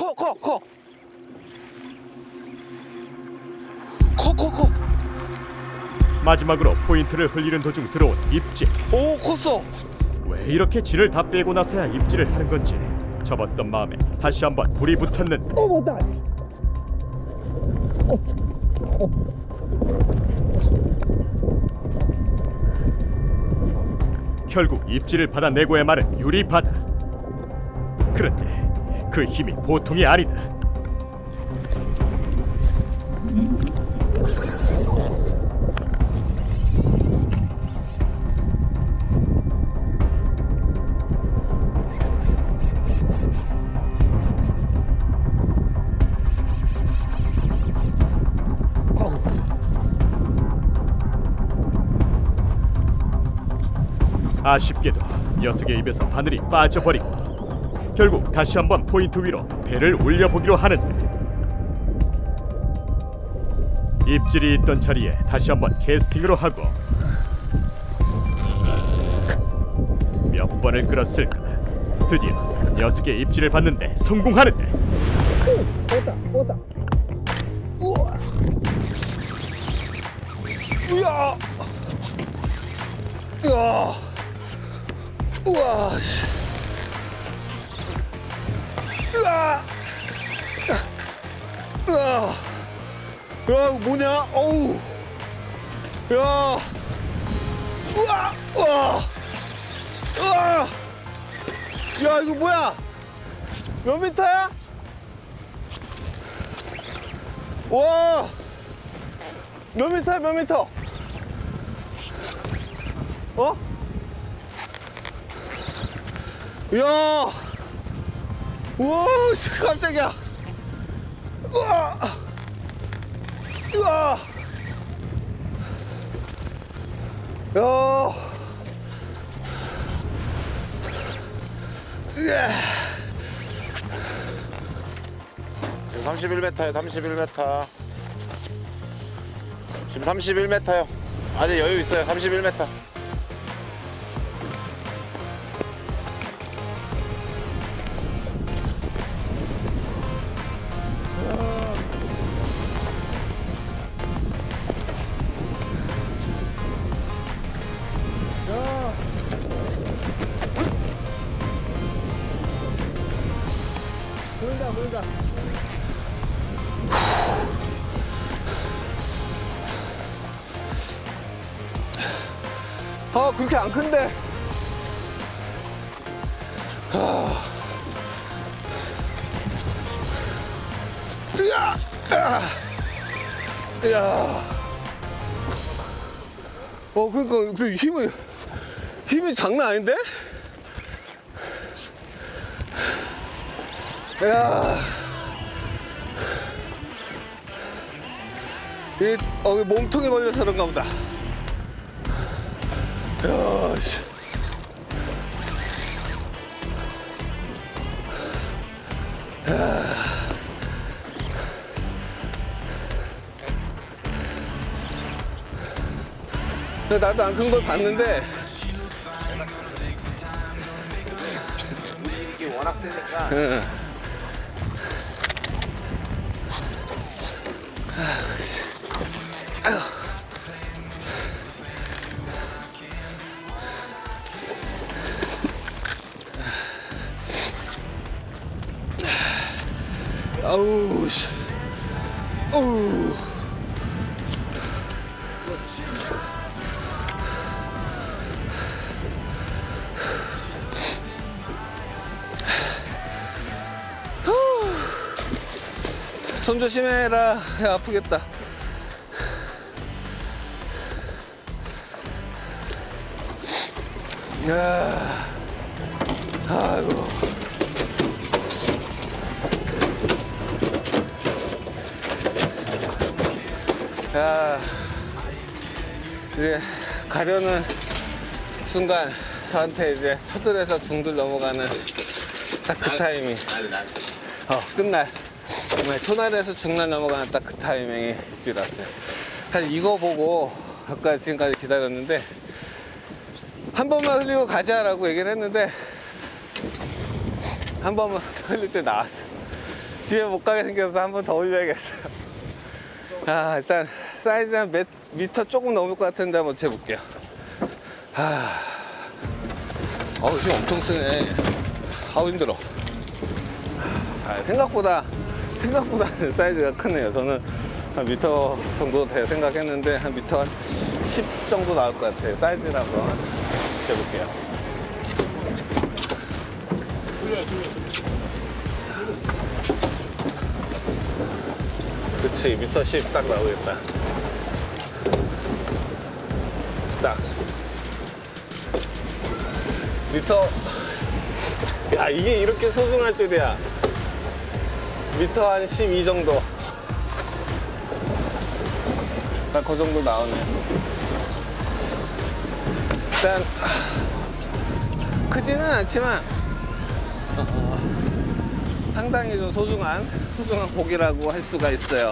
커. 마지막으로 포인트를 흘리는 도중 들어온 입질. 오, 컸어. 왜 이렇게 질을 다 빼고 나서야 입질을 하는 건지 접었던 마음에 다시 한번 불이 붙었는데 맞다. 결국 입질을 받아내고야 마는 유리바다. 그런데 그 힘이 보통이 아니다. 아쉽게도 녀석의 입에서 바늘이 빠져버리고 결국 다시 한번 포인트 위로 배를 올려보기로 하는데 입질이 있던 자리에 다시 한번 캐스팅으로 하고 몇 번을 끌었을까. 드디어 녀석의 입질을 받는데 성공하는데 오다. 우와. 우와. 야, 이거 뭐냐? 어우. 야. 우와. 야, 이거 뭐야? 몇 미터야? 와. 몇 미터야, 몇 미터? 어? 야. 우와, 깜짝이야. 우와. 우와. 야. 지금 31m요. 31m. 지금 31m요. 아직 여유 있어요. 31m. 보인다. 아, 그렇게 안 큰데. 야. 그러니까 그 힘이 장난 아닌데? 야. 이 몸통에 걸려서 그런가 보다. 야, 씨. 나도 안 큰 걸 봤는데. 이게 워낙 세니까. 응. 아우, 씨. 어우. 손 조심해라. 야, 아프겠다. 야, 아이고. 야, 이제 가려는 순간 저한테 이제 초들에서 중들 넘어가는 딱 그 타이밍. 끝날. 초날에서 중날 넘어가는 딱 그 타이밍이 입질 왔어요. 사실 이거 보고 아까 지금까지 기다렸는데 한 번만 흘리고 가자라고 얘기를 했는데 한 번만 흘릴 때 나왔어. 집에 못 가게 생겨서 한 번 더 올려야겠어요. 아, 일단 사이즈 한 미터 조금 넘을 것 같은데 한번 재볼게요. 힘 엄청 쓰네. 힘들어. 생각보다 사이즈가 크네요. 저는 한 미터 정도 돼 생각했는데 한 미터 한 10 정도 나올 것 같아요. 사이즈를 한번 재볼게요. 그치, 미터 10 딱 나오겠다. 딱 미터. 야, 이게 이렇게 소중할 줄이야. 미터 한 12 정도. 딱 그 정도 나오네. 일단 크지는 않지만 상당히 좀 소중한 고기라고 할 수가 있어요.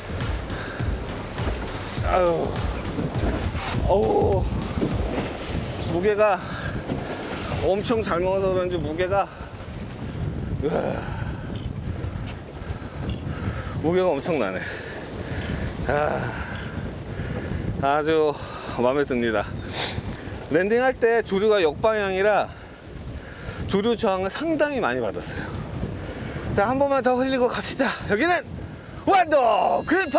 어우, 무게가 엄청 잘 먹어서 그런지 무게가 엄청나네. 아주 마음에 듭니다. 랜딩할 때 조류가 역방향이라 조류 저항을 상당히 많이 받았어요. 자, 한 번만 더 흘리고 갑시다. 여기는 완도 그린파.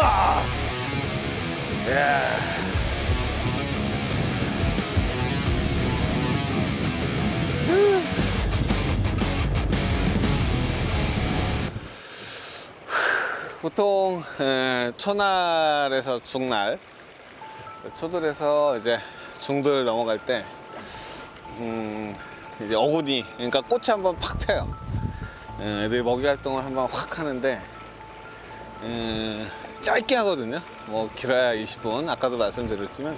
보통 초날에서 중날, 초들에서 이제 중들 넘어갈 때 이제 어구니, 그러니까 꽃이 한번 팍 펴요. 애들이 먹이 활동을 한번 확 하는데 짧게 하거든요. 뭐 길어야 20분, 아까도 말씀드렸지만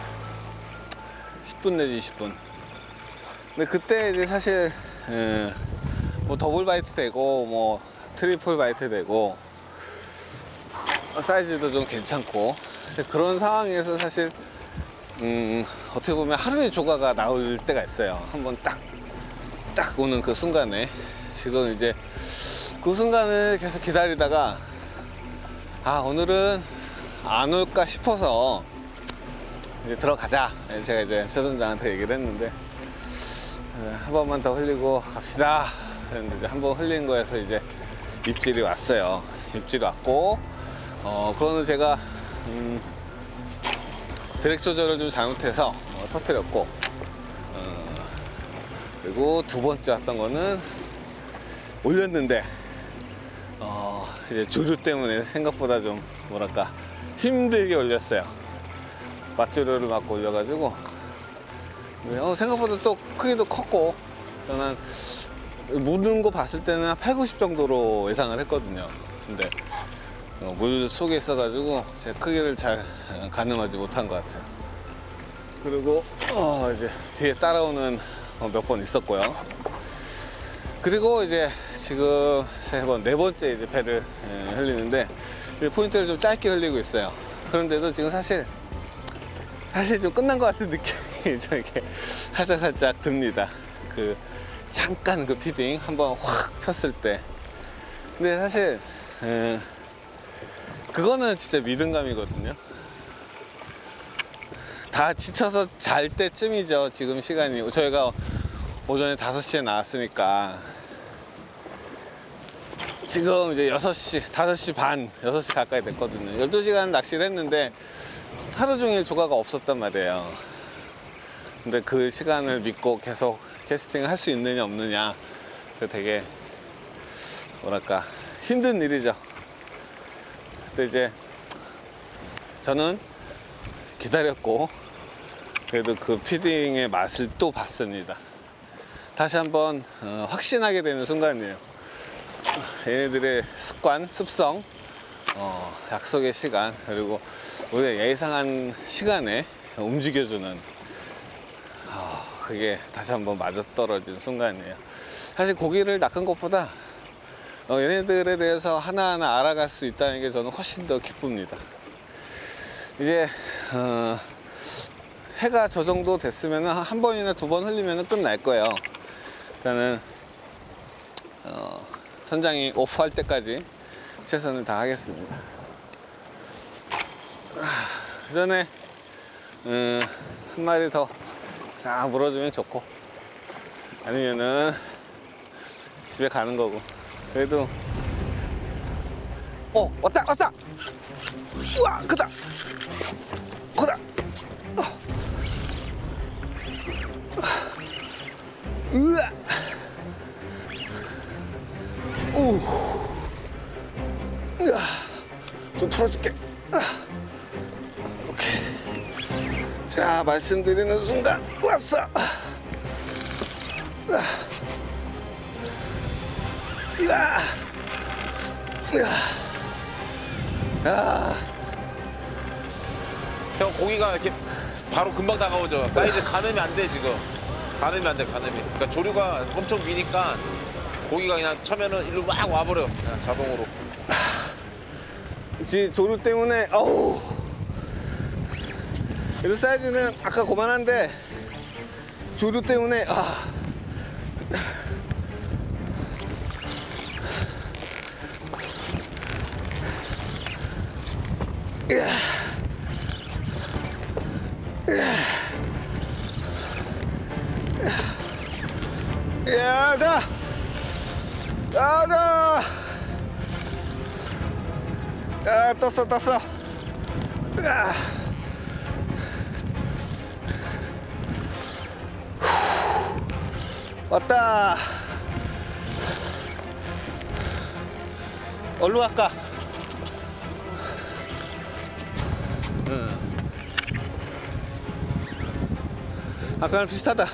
10분 내지 20분. 근데 그때 이제 사실 뭐 더블 바이트 되고 뭐 트리플 바이트 되고 사이즈도 좀 괜찮고, 그런 상황에서 사실 어떻게 보면 하루의 조과가 나올 때가 있어요. 한번 딱 오는 그 순간에. 지금 이제 그 순간을 계속 기다리다가 오늘은 안 올까 싶어서 이제 들어가자. 제가 이제 최선장한테 얘기를 했는데 한 번만 더 흘리고 갑시다. 그런데 이제 한 번 흘린 거에서 이제 입질이 왔어요. 입질이 왔고, 그거는 제가 드랙 조절을 좀 잘못해서 터뜨렸고, 그리고 두 번째 왔던 거는 올렸는데 이제 조류 때문에 생각보다 좀 뭐랄까 힘들게 올렸어요. 맞조류를 맞고 올려가지고 생각보다 또 크기도 컸고, 저는 무는 거 봤을 때는 한 8, 90 정도로 예상을 했거든요. 근데 물 속에 있어가지고 제 크기를 잘 가늠하지 못한 것 같아요. 그리고 이제 뒤에 따라오는 몇 번 있었고요. 그리고 이제 지금 네 번째 이제 배를 흘리는데 포인트를 좀 짧게 흘리고 있어요. 그런데도 지금 사실 좀 끝난 것 같은 느낌이 좀 이렇게 살짝 듭니다. 잠깐 그 피딩 한번 확 폈을 때. 근데 사실 그거는 진짜 믿음감이거든요. 다 지쳐서 잘 때쯤이죠. 지금 시간이 저희가 오전에 5시에 나왔으니까 지금 이제 6시, 5시 반, 6시 가까이 됐거든요. 12시간 낚시를 했는데 하루 종일 조과가 없었단 말이에요. 근데 그 시간을 믿고 계속 캐스팅을 할 수 있느냐 없느냐, 되게 뭐랄까 힘든 일이죠. 근데 이제 저는 기다렸고 그래도 그 피딩의 맛을 또 봤습니다. 다시 한번 확신하게 되는 순간이에요. 얘네들의 습관, 습성, 약속의 시간, 그리고 우리가 예상한 시간에 움직여주는 그게 다시 한번 맞아떨어진 순간이에요. 사실 고기를 낚은 것보다 얘네들에 대해서 하나하나 알아갈 수 있다는 게 저는 훨씬 더 기쁩니다. 이제 해가 저 정도 됐으면 한 번이나 두 번 흘리면 끝날 거예요. 일단은 선장이 오프할 때까지 최선을 다하겠습니다. 그 전에 한 마리 더 싹 물어주면 좋고, 아니면은 집에 가는 거고. 그래도 왔다. 우와, 크다. 으아. 오. 으아. 좀 풀어줄게. 오케이. 자, 말씀드리는 순간 왔어. 으아. 형 고기가 이렇게 바로 금방 다가오죠. 사이즈 가늠이 안 돼 지금. 가늠이 안 돼, 가늠이. 그러니까 조류가 엄청 미니까 고기가 그냥 처음에는 일로 막 와버려. 그냥 자동으로. 조류 때문에 아우. 그래도 사이즈는 아까 고만한데 조류 때문에 자, 떴어. 왔다. 얼로 갈까? 아까랑 비슷하다.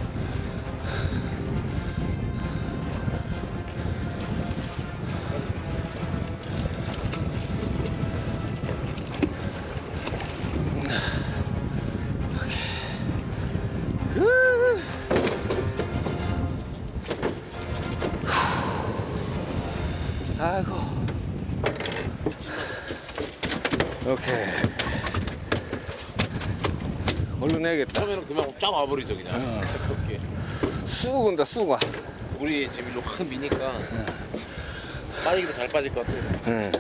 아이고. 오케이. 얼른 해야겠다. 처음에는 그냥 쫙 와버리죠 그냥. 그렇게. 쑥 온다, 쑥 와. 우리 지금 일로 확 미니까 빠지기도 잘 빠질 것 같아요.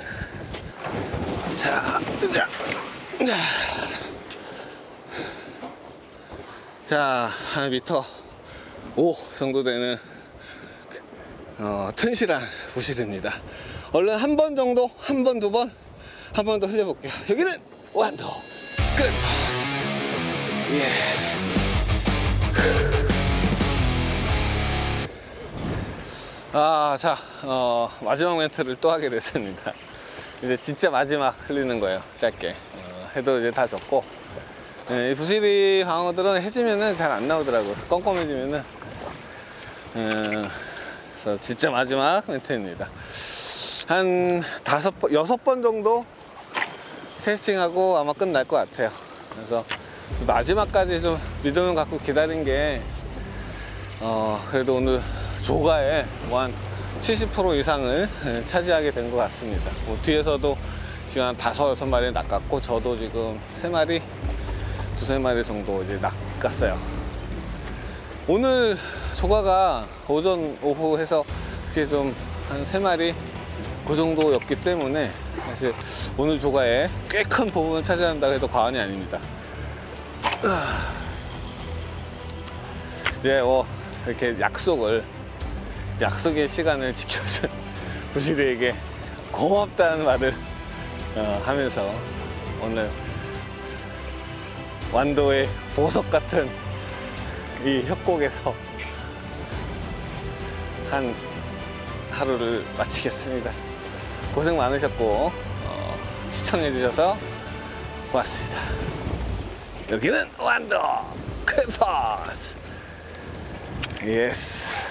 자, 한 미터 5 정도 되는 튼실한 부실입니다. 얼른 한 번 정도, 한 번, 두 번, 한 번 더 흘려볼게요. 여기는 완도 그랜파스. 예. 자, 마지막 멘트를 또 하게 됐습니다. 이제 진짜 마지막 흘리는 거예요. 짧게. 해도 이제 다 졌고, 이 부시리 방어들은 해지면은 잘 안 나오더라고요. 껌껌해지면은. 그래서 진짜 마지막 멘트입니다. 한 6번 정도 테스팅하고 아마 끝날 것 같아요. 그래서 마지막까지 좀 믿음을 갖고 기다린 게 그래도 오늘 조가에 한 70% 이상을 차지하게 된 것 같습니다. 뒤에서도 지금 한 5, 6마리 낚았고, 저도 지금 3마리, 2~3마리 정도 이제 낚았어요. 오늘 조가가 오전, 오후 해서 그게 좀 한 3마리 그 정도였기 때문에 사실 오늘 조가에 꽤 큰 부분을 차지한다고 해도 과언이 아닙니다. 이제 이렇게 약속의 시간을 지켜준 부시리에게 고맙다는 말을 하면서 오늘 완도의 보석 같은 이 협곡에서 한 하루를 마치겠습니다. 고생 많으셨고 시청해 주셔서 고맙습니다. 여기는 완도 크레파스. 예스.